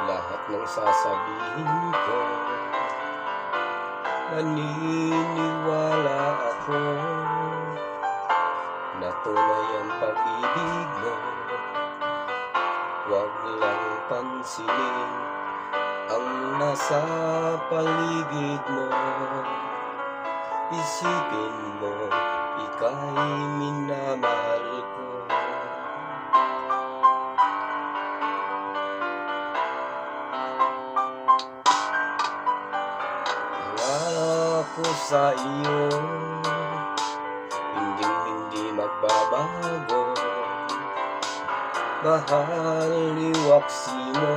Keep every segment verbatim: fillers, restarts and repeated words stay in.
lahat ng sasabihin ko. Naniniwala ako na tunay ang pag-ibig mo. Huwag lang pansinin ang nasa paligid mo. Isipin mo, ika'y minamahal ko. Ako sa iyo, hindi hindi magbabago. Mahal, iwaksi mo,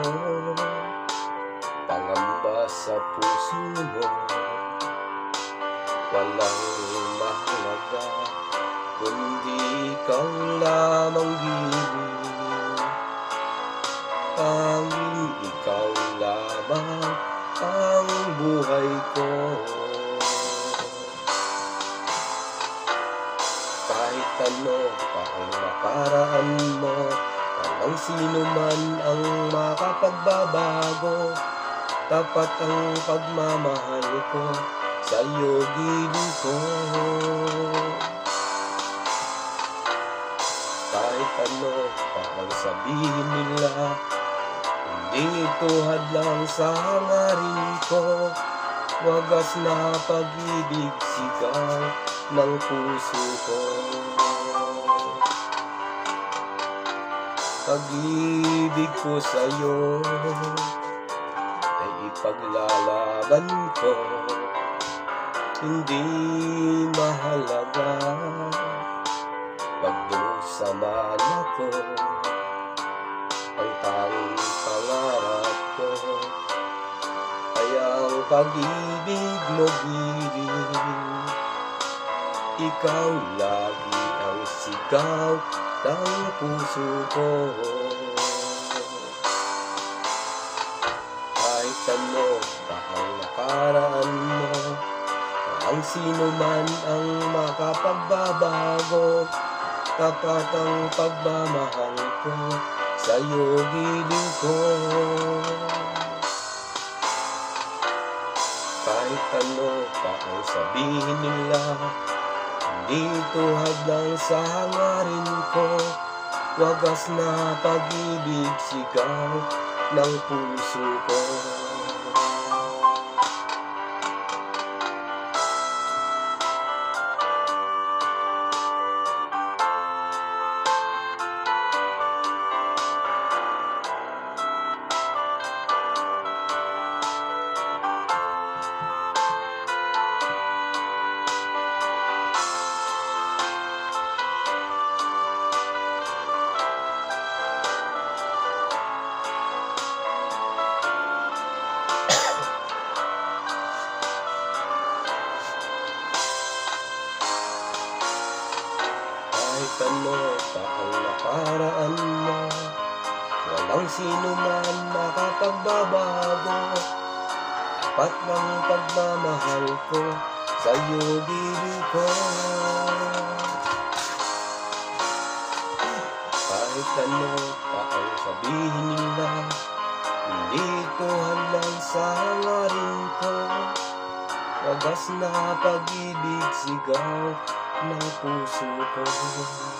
pangamba sa puso mo. Walang mahalaga, kundi ikaw lamang giliw. Tanging ikaw lamang ang buhay ko. Kahit ano pa ang nakaraan mo, walang sino man ang makapagbabago. Tapat ang pagmamahal ko, sa'yo giliw ko. Kahit ano pa ang sabihin nila, hindi ito hadlang sa hangarin ko. Wagas na pag-ibig, sigaw ng puso ko. Pag-ibig ko sa'yo ay ipaglalaban ko. Hindi mahalaga pagdusa man ako. Ang tanging pangarap ko ay ang pag-ibig mo giliw. Ikaw lagi ang sigaw ng puso ko. Kahit ano pa ang nakaraan mo, ang sino man ang makapagbabago. Tapat ang pagmamahal ko, sa'yo giliw ko. Kahit ano pa ang sabihin nila, hindi ito hadlang sa hangarin ko. Wagas na pag-ibig, sigaw ng puso ko. Kahit ano pa ang nakaraan mo, walang sino man makapagbabago. Tapat ng pagmamahal ko, sa'yo giliw ko. Kahit ano pa ang sabihin nila, hindi ito hadlang sa hangarin ko. Wagas na pag-ibig, sigaw ng puso ko.